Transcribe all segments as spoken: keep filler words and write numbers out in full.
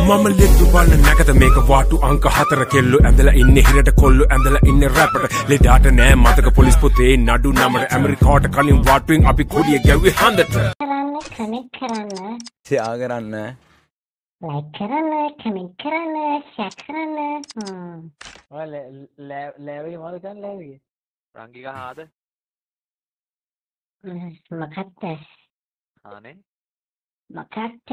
මම ලෙඩු බලන නැකත මේක වාටු අංක හතර කෙල්ලෝ ඇඳලා ඉන්නේ හිරට කොල්ලෝ ඇඳලා ඉන්නේ රැපට ලෙඩාට නෑ මතක පොලිස් පොතේ නඩු නමර ඇමරිකාට කලින් වාටුවෙන් අපි කොඩිය ගැව්වේ හන්දට කරන්න කනෙක් කරන්න ෂෙයා කරන්න ලයික් කරන්න කමෙන්ට් කරන්න ෂෙයා කරන්න හ්ම් ඔය ලෑවගේ මොකද කරන්නේ ලෑවගේ රංගික හාද මොකක්ද හානේ මොකක්ද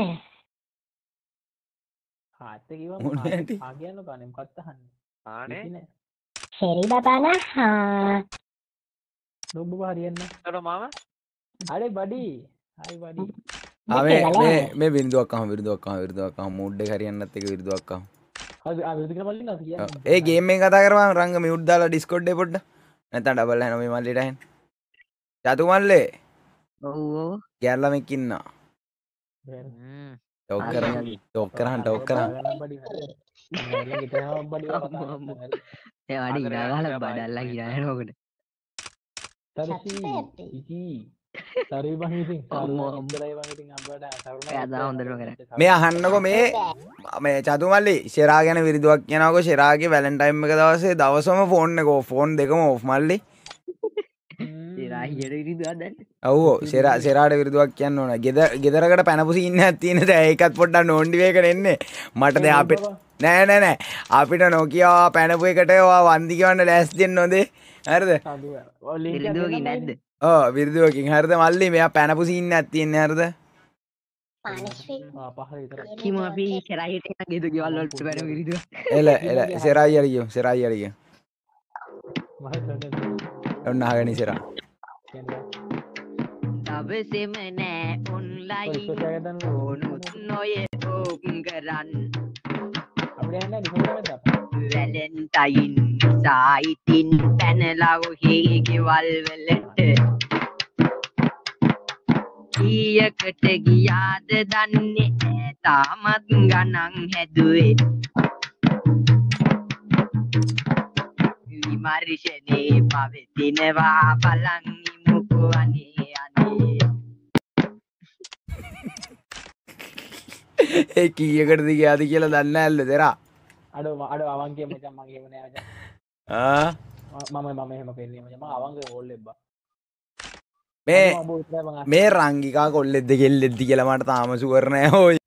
හාත් කිව්වම හා කියන්න කන්නේ මොකක්ද අහන්නේ හානේ ශෙරි බබාලා හා නුඹ හරියන්නේ අර මාම අනේ බඩි හයි බඩි ආ මේ මේ මේ බින්දුවක් අහම බින්දුවක් අහම බින්දුවක් අහම මූඩ් එක හරියන්නත් එක බින්දුවක් අහම හරි ආ බින්දුක මල්ලි නැති කියන්නේ ඒ ගේම් එක කතා කරපුවාම රංග මියුට් දාලා ඩිස්කෝඩ් එකේ පොඩ්ඩ නැත්නම් ඩබල් හැන මේ මල්ලිට ඇහෙන චතු මල්ලේ ඔව් ඔව් ගැරලා මෙක් ඉන්නා හ්ම් ටෝක් කරන් ටෝක් කරන් ටෝක් කරන් බඩි නෑ ගිටාව බඩි ඒ වඩි ඉනාගාලා බඩල්ලා කියලා නෝකට තරසි ඉති තරි බං ඉතින් තරි බං ඉතින් අප්බඩ එයා දා හොඳටම කරා මේ අහන්නකො මේ මේ චතු මල්ලි ෂෙරා ගැන විරිදුවක් කියනකො ෂෙරාගේ වැලන්ටයින් එක දවසේ දවසම ෆෝන් එක ඕෆ් ෆෝන් දෙකම ඕෆ් මල්ලි ෂෙරා හියට විරිදුවක් දැන් ඔව් ෂෙරා ෂෙරාට විරිදුවක් කියන්න ඕන ගෙදර ගෙදරකට පැනපු සීන් එකක් තියෙන දැන් ඒකත් පොඩ්ඩක් නෝන්ඩි වේකන එන්නේ මට දැන් අපිට නෑ නෑ නෑ අපිට නොකියා පැනපු එකට ඔයා වන්දි කියවන්න ලෑස්ති වෙන්න හොඳේ හරිද විරිදුවකින් නැද්ද ඔව් විරිදුවකින් හරිද මල්ලි මෙයා පැනපු සීන් එකක් තියෙන්නේ හරිද කිම අපි ෂෙරා හියට යන ගෙද ගෙවල් වලට පැන විරිදුව එල එල ෂෙරායි යරියෝ ෂෙරායි යරියෝ ඔන්න අහගෙන ඉස්සරහ තවසෙම නෑ ඔන්ලයින් ඕනුත් නොය ඕම් කරන්න වැලන්ටයින් සායිතින් පැනලා ඔහේ ගෙවල් වලට ඊයකට ගියාද දන්නේ ඈ තාමත් ගණන් හැදුවේ විමර්ශනේ පවතිනවා බලන් ඉමුකෝ අනේ අනේ ඒ කීයකටද ගියාද කියලා දන්නේ නැල්ල දෙරා අඩෝ අඩෝ අවංගේ මචං මගේ එහෙම නෑ මචං ආ මම මම එහෙම පෙන්නේ මචං මම අවංගේ ඕල් එබ්බා මේ මේ රංගිකා කොල්ලෙද්ද කෙල්ලෙද්ද කියලා මට තාම ෂුවර් නෑ ඔය